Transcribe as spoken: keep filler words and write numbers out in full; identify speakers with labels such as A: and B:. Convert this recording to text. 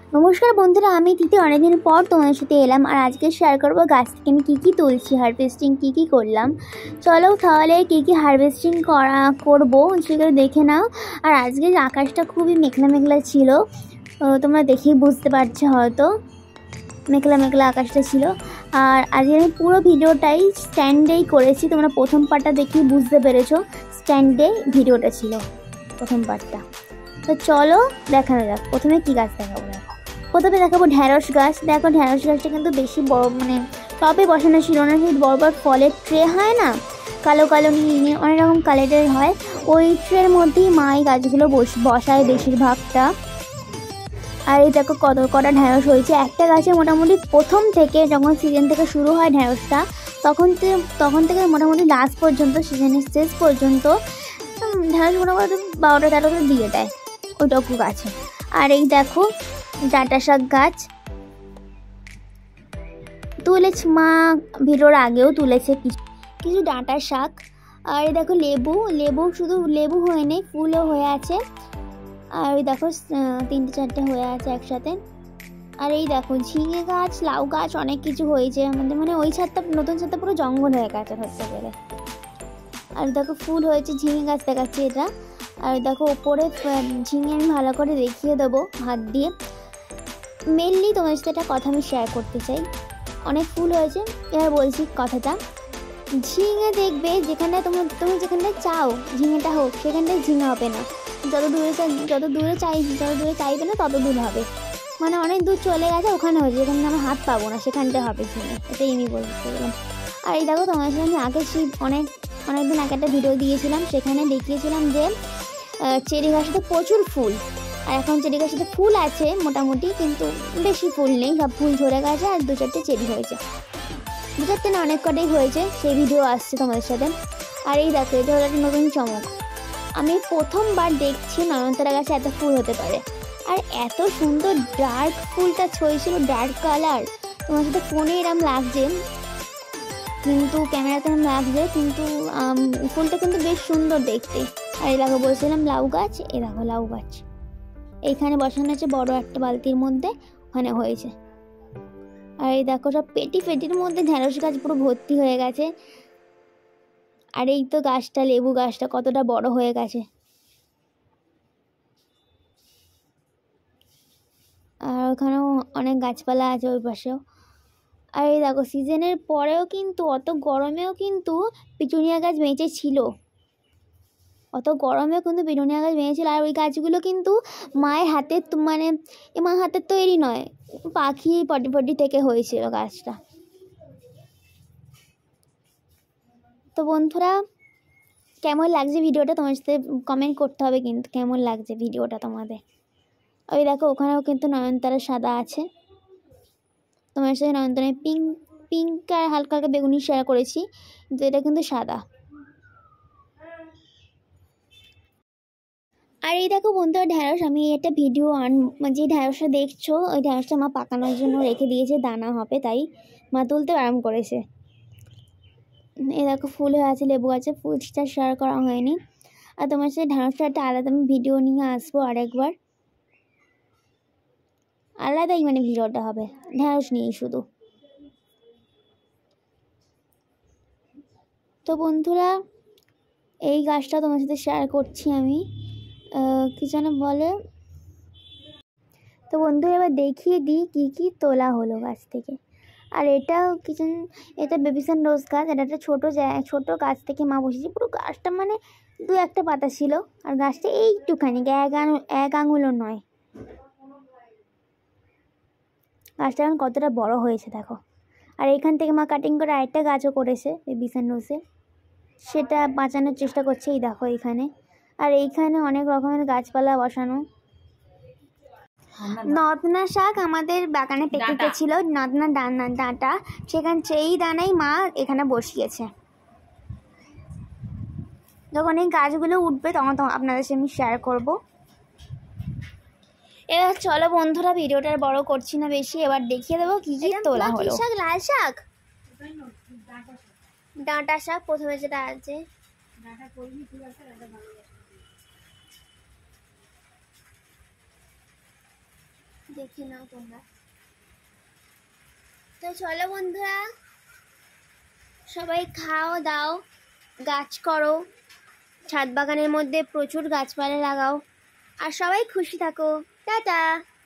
A: নমস্কার বন্ধুরা, আমি তিথি অনেকদিন পর তোমাদের সাথে এলাম। আর আজকে শেয়ার করবো গাছ থেকে আমি কী কী তুলছি, হারভেস্টিং কী কী করলাম। চলো তাহলে কী কী হারভেস্টিং করা করবো সেগুলো দেখে নাও। আর আজকে আকাশটা খুবই মেঘলা মেঘলা ছিল, তোমরা দেখেই বুঝতে পারছো হয়তো মেঘলা মেঘলা আকাশটা ছিল। আর আজকে আমি পুরো ভিডিওটাই স্ট্যান্ডেই করেছি, তোমরা প্রথম পার্টটা দেখেই বুঝতে পেরেছো স্ট্যান্ডে ভিডিওটা ছিল প্রথম পার্টটা। তো চলো দেখানো যাক, প্রথমে কী গাছ দেখাবো। দেখো প্রথমে দেখাবো ঢ্যাঁড়স গাছ। দেখো ঢ্যাঁড়স গাছটা কিন্তু বেশি বড়, মানে টবে বসানো ছিল না, সেই বড় বড় ফলের ট্রে হয় না, কালো কালো নীল অনেক রকম কালারের হয়, ওই ট্রের মধ্যেই মা এই গাছগুলো বসায় বেশিরভাগটা। আর এই দেখো কত কটা ঢ্যাঁড়স হয়েছে একটা গাছে। মোটামুটি প্রথম থেকে যখন সিজন থেকে শুরু হয় ঢ্যাঁড়সটা, তখন থেকে তখন থেকে মোটামুটি লাস্ট পর্যন্ত, সিজনের শেষ পর্যন্ত ঢ্যাঁড়স মোটামুটি বারোটা তেরোটা দিয়ে দেয় ওইটুকু গাছে। আর এই দেখো ডাঁটা শাক গাছ তুলেছে মা, ভিডিওর আগেও তুলেছে কিছু কিছু ডাঁটা শাক। আর এই দেখো লেবু, লেবু শুধু লেবু হয়ে নেই, ফুলও হয়ে আছে। আর ওই দেখো তিনটে চারটে হয়ে আছে একসাথে। আর এই দেখো ঝিঙে গাছ, লাউ গাছ, অনেক কিছু হয়েছে আমাদের, মানে ওই ছাদটা নতুন ছাদটা পুরো জঙ্গল হয়ে গেছে ধরতে গেলে। আর দেখো ফুল হয়েছে, ঝিঙে গাছ দেখাচ্ছি এটা। আর দেখো ওপরে ঝিঙে আমি ভালো করে দেখিয়ে দেবো হাত দিয়ে। মেনলি তোমার সাথে একটা কথা আমি শেয়ার করতে চাই, অনেক ফুল হয়েছে। এবার বলছি কথাটা, ঝিঙে দেখবে যেখানে তোমার তুমি যেখানটায় চাও ঝিঙেটা হোক, সেখানটায় ঝিঙে হবে না। যত দূরে যত দূরে চাই যত দূরে চাইবে না তত দূর হবে, মানে অনেক দূর চলে গেছে ওখানে হয়েছে, যেখানে আমরা হাত পাবো না সেখানটায় হবে ঝিঙে, এটাই আমি বলতে গেলাম। আর এই দেখো তোমার সাথে আমি আগে সেই অনেক অনেকদিন আগে একটা ভিডিও দিয়েছিলাম, সেখানে দেখিয়েছিলাম যে চেরি গাছটাতে প্রচুর ফুল। আর এখন চেরি গাছটাতে ফুল আছে মোটামুটি, কিন্তু বেশি ফুল নেই, সব ফুল ঝরে গেছে। আর দু চারটে চেরি হয়েছে, দু চারটে না অনেক কটাই হয়েছে, সেই ভিডিও আসছে তোমাদের সাথে। আর এই দেখো এটা হলো একটা নতুন চমক, আমি প্রথমবার দেখছি নয়নতারা গাছে এত ফুল হতে পারে। আর এত সুন্দর ডার্ক ফুলটা ছড়িয়েছিল, ডার্ক কালার, তোমার সাথে ফোনে এরম লাগছে কিন্তু ক্যামেরাতে এরম লাগছে, কিন্তু ফুলটা কিন্তু বেশ সুন্দর দেখতে। আর এই দেখো বলছিলাম লাউ গাছ, এই দেখো লাউ গাছ এইখানে বসানো আছে বড় একটা বালতির মধ্যে, ওখানে হয়েছে। আর এই দেখো সব পেটি পেটির মধ্যে ঢ্যাঁড়স গাছ পুরো ভর্তি হয়ে গেছে। আর এই তো গাছটা, লেবু গাছটা কতটা বড় হয়ে গেছে। আর ওখানেও অনেক গাছপালা আছে ওই পাশেও। আর এই দেখো সিজনের পরেও কিন্তু, অত গরমেও কিন্তু পিটুনিয়া গাছ বেঁচে ছিল, অত গরমেও কিন্তু পিটুনিয়া গাছ বেঁচেছিল। আর ওই গাছগুলো কিন্তু মায়ের হাতের, মানে মা হাতের তৈরি নয়, পাখি পটি পটি থেকে হয়েছিল গাছটা। তো বন্ধুরা কেমন লাগছে ভিডিওটা তোমার সাথে কমেন্ট করতে হবে কিন্তু, কেমন লাগছে ভিডিওটা তোমাদের। ওই দেখো ওখানেও কিন্তু নয়নতারা সাদা আছে, তোমার সাথে নয়নতারা পিঙ্ক পিঙ্ক আর হালকা হালকা বেগুনি শেয়ার করেছি, কিন্তু এটা কিন্তু সাদা। আর এই দেখো বন্ধুরা ঢ্যাঁড়স, আমি একটা ভিডিও আন যে ঢ্যাঁড়সটা দেখছো, ওই ঢ্যাঁড়সটা মা পাকানোর জন্য রেখে দিয়েছে, দানা হবে তাই মা তুলতে আরাম করেছে। এই দেখো ফুল হয়ে আছে, লেবু আছে, ফুলটা শেয়ার করা হয়নি। আর তোমার সাথে ঢ্যাঁড়সটা একটা আলাদা আমি ভিডিও নিয়ে আসবো আরেকবার, আলাদাই মানে ভিডিওটা হবে ঢ্যাঁড়স নিয়েই শুধু। তো বন্ধুরা এই গাছটা তোমার সাথে শেয়ার করছি আমি, কি যেন বলে। তো বন্ধুরা এবার দেখিয়ে দিই কী কী তোলা হলো গাছ থেকে। আর এটা কিচেন, এটা বেবিসান রোজ গাছ, এটা একটা ছোটো জায়গা, ছোটো গাছ থেকে মা বসেছি। পুরো গাছটা মানে দু একটা পাতা ছিল, আর গাছটা এইটুখানি এক আঙুল এক আঙুলও নয়। গাছটা এখন কতটা বড় হয়েছে দেখো। আর এখান থেকে মা কাটিং করে আরেকটা গাছও করেছে বেবিসান রোজে, সেটা বাঁচানোর চেষ্টা করছে, এই দেখো এইখানে। আর এইখানে অনেক রকমের গাছপালা বসানো। নদনা শাক আমাদের বাগানে পেকে ছিল, নদনা ডানা ডাঁটা, সেখান সেই দানাই মা এখানে বসিয়েছে। যখন এই গাছগুলো উঠবে তখন তো আপনাদের সাথে আমি শেয়ার করবো। এবার চলো বন্ধুরা ভিডিওটা বড় করছি না বেশি, এবার দেখিয়ে দেবো কি কি তোলা হলো। শাক, লাল শাক, ডাঁটা শাক প্রথমে যেটা আছে, দেখে নাও তোমরা। তো চলো বন্ধুরা, সবাই খাও দাও, গাছ করো, ছাদ বাগানের মধ্যে প্রচুর গাছপালা লাগাও, আর সবাই খুশি থাকো। টাটা।